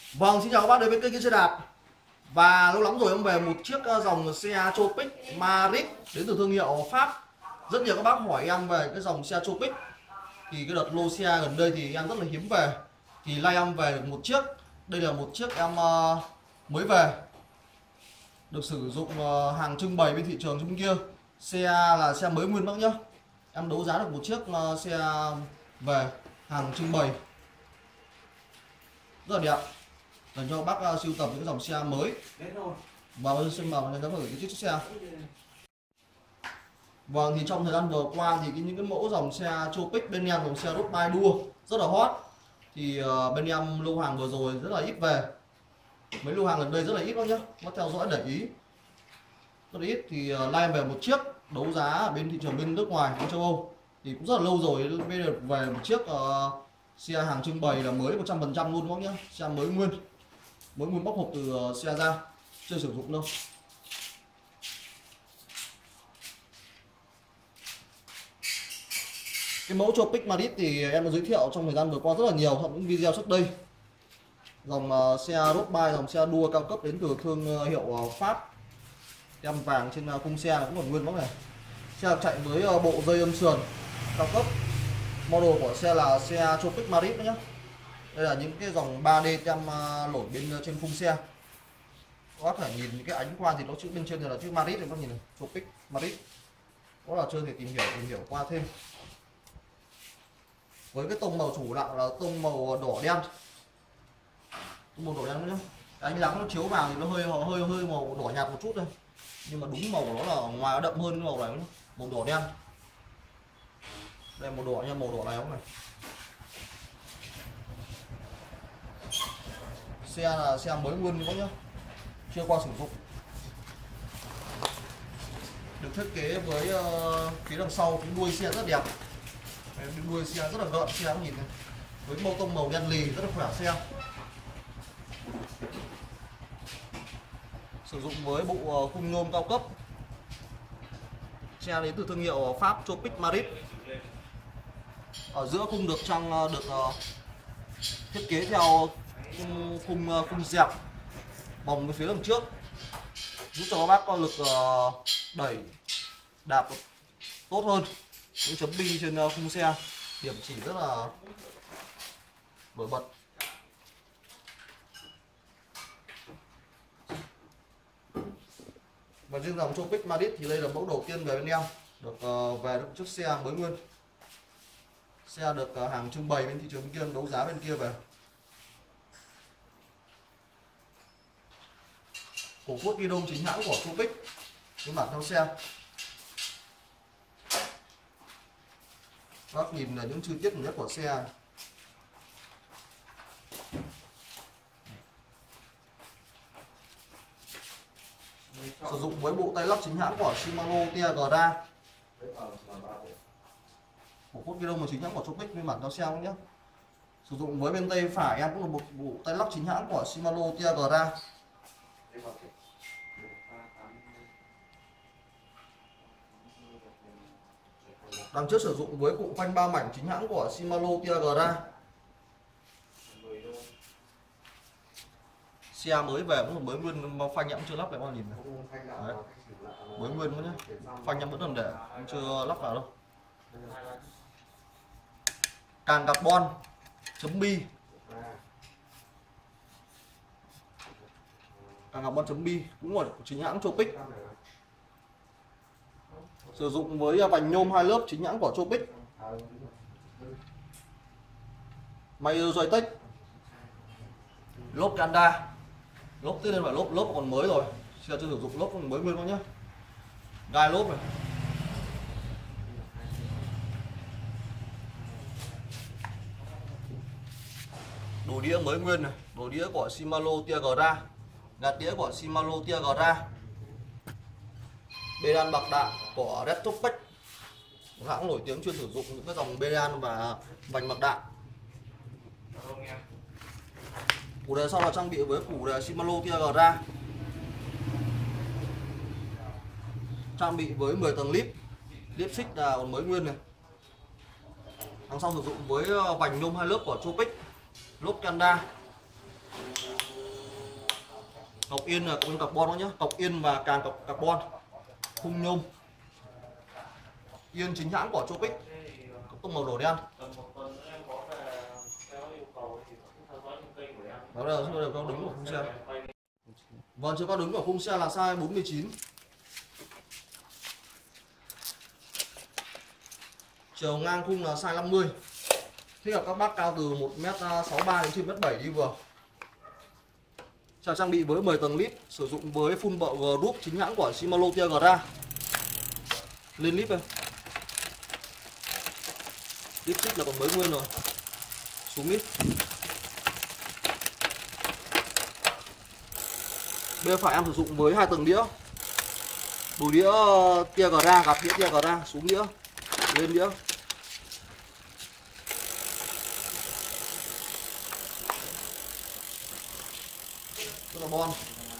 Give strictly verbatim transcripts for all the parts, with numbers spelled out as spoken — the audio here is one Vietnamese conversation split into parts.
Vâng, xin chào các bác đến với kênh xe đạp. Và lâu lắm rồi em về một chiếc dòng xe Tropic Marit đến từ thương hiệu Pháp. Rất nhiều các bác hỏi em về cái dòng xe Tropic. Thì cái đợt lô xe gần đây thì em rất là hiếm về. Thì nay em về được một chiếc. Đây là một chiếc em mới về, được sử dụng hàng trưng bày bên thị trường trong kia. Xe là xe mới nguyên bác nhá. Em đấu giá được một chiếc xe về hàng trưng bày rất là đẹp, dành cho bác uh, sưu tập những dòng xe mới. Và bây giờ xin mời người ta thử cái chiếc xe. Vâng, thì trong thời gian vừa qua thì cái, những cái mẫu dòng xe Tropic bên em, dòng xe road bike đua rất là hot. Thì uh, bên em lô hàng vừa rồi rất là ít về, mấy lô hàng gần đây rất là ít đó nhá, có theo dõi để ý rất là ít. Thì uh, nay về một chiếc đấu giá ở bên thị trường bên nước ngoài, bên châu Âu thì cũng rất là lâu rồi. Bây giờ về một chiếc uh, xe hàng trưng bày là mới một trăm phần trăm luôn các bác nhá, xe mới nguyên, mới nguyên bóc hộp từ uh, xe ra, chưa sử dụng đâu. Cái mẫu Tropic Marit thì em đã giới thiệu trong thời gian vừa qua rất là nhiều trong những video trước đây. Dòng uh, xe road bike, dòng xe đua cao cấp đến từ thương uh, hiệu uh, Pháp. Tem vàng trên uh, khung xe cũng còn nguyên bóng này. Xe chạy với uh, bộ dây âm sườn cao cấp. Model của xe là xe Tropic Marit nhé. Đây là những cái dòng ba D tem uh, nổi bên uh, trên khung xe. Các bác thể nhìn những cái ánh qua thì nó chữ bên trên là chữ Marit này, các bác nhìn này, Tropic Marit. Đó là chơi thì tìm hiểu tìm hiểu qua thêm. Với cái tông màu chủ đạo là tông màu đỏ đen, tông màu đỏ đen nhé. Ánh nắng nó chiếu vào thì nó hơi hơi hơi màu đỏ nhạt một chút thôi, nhưng mà đúng màu của nó là ngoài nó đậm hơn cái màu này, màu đỏ đen. Đây màu đỏ nha, màu đỏ này không này. Xe là xe mới nguyên các nhá, chưa qua sử dụng. Được thiết kế với uh, phía đằng sau cái đuôi xe rất đẹp. Cái đuôi xe rất là gợn, xe cũng nhìn này. Với màu tông màu đen lì rất là khỏe xe. Sử dụng với bộ uh, khung nhôm cao cấp. Xe đến từ thương hiệu Pháp Tropic Marit. Ở giữa khung được trang được uh, thiết kế theo khung khung, khung dẹp vòng về phía đằng trước, giúp cho các bác có lực uh, đẩy đạp tốt hơn. Những chấm bi trên uh, khung xe, điểm chỉ rất là nổi bật. Và riêng dòng Tropic Marit thì đây là mẫu đầu tiên về bên em, được uh, về được chiếc xe mới nguyên. Xe được uh, hàng trưng bày bên thị trường bên kia, đấu giá bên kia về. Cổ phốt ghi đông chính hãng của Tropic, cái bản theo xe. Các nhìn là những chi tiết nhất của xe. Sử dụng với bộ tay lắp chính hãng của Shimano Tiagra. Cổ phốt ghi đông là chính hãng của Tropic, với bản theo xe nhé. Sử dụng với bên tay phải em cũng là một bộ tay lắp chính hãng của Shimano Tiagra. Đằng trước sử dụng với cụm phanh ba mảnh chính hãng của Shimano Tiagra. Xe mới về cũng là mới nguyên, phanh em chưa lắp lại, bao nhìn này. Đấy. Mới nguyên nữa nhé. Phanh em vẫn còn để, em chưa lắp vào đâu. Càng carbon chấm bi. Càng carbon chấm bi cũng là chính hãng Tropic. Sử dụng với vành nhôm hai lớp chính hãng của Tropic. May Joytech. Lốp Kanda. Lốp tức lên phải lốp lốp còn mới rồi. Xe chưa sử dụng lốp còn mới nguyên quá nhá. Gai lốp này. Đồ đĩa mới nguyên này, đồ đĩa của Shimano Tiagra. Gạt đĩa của Shimano Tiagra. Bê đan bạc đạn của Red Tropic, hãng nổi tiếng chuyên sử dụng những cái dòng bê đan và vành bạc đạn. Củ đề sau là trang bị với củ đề Shimano Tiagra, trang bị với mười tầng lip, lip xích là còn mới nguyên này. Đằng sau sử dụng với vành nhôm hai lớp của Tropic, lốp Kanda. Cọc yên là cọc yên carbon đó nhá, cọc yên và càng cọc carbon, khung nhôm, yên chính hãng của Tropic, cọc tông màu đỏ đen. Đó là chúng tôi đều có đứng của khung xe. Vâng, chưa có đứng của khung xe là size bốn mươi chín. Chiều ngang khung là size năm mươi. Thích hợp các bác cao từ một mét sáu ba đến trên một mét bảy đi vừa. Xe trang bị với mười tầng lip, sử dụng với full bợ group chính hãng của Shimano Tiagra. Lên lip đây. Lip xích là còn mới nguyên rồi. Xuống lip. Bên phải em sử dụng với hai tầng đĩa. Đồ đĩa Tiagra, gạt đĩa Tiagra, xuống đĩa, lên đĩa. Rất là bon.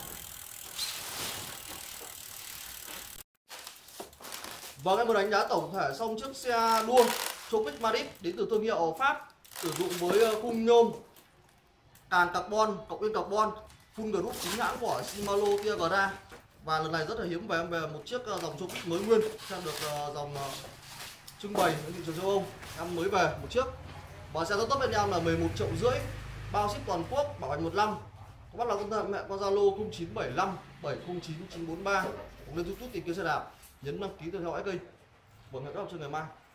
Vâng, em vừa đánh giá tổng thể xong chiếc xe đua Tropic Marit đến từ thương hiệu Pháp, sử dụng với khung nhôm, càng carbon, cọc yên carbon, full group chính hãng của Shimano Tiagra. Và lần này rất là hiếm về em về một chiếc dòng Tropic mới nguyên, xem được dòng trưng bày ở thị trường châu Âu, em mới về một chiếc. Và xe rất tốt bên em là mười một triệu rưỡi, bao ship toàn quốc, bảo hành một năm. Các bác là con mẹ qua Zalo không chín bảy năm bảy không chín chín bốn ba, hoặc lên YouTube tìm kiếm xe đạp, nhấn đăng ký theo dõi kênh. Và hẹn gặp lại trong ngày mai.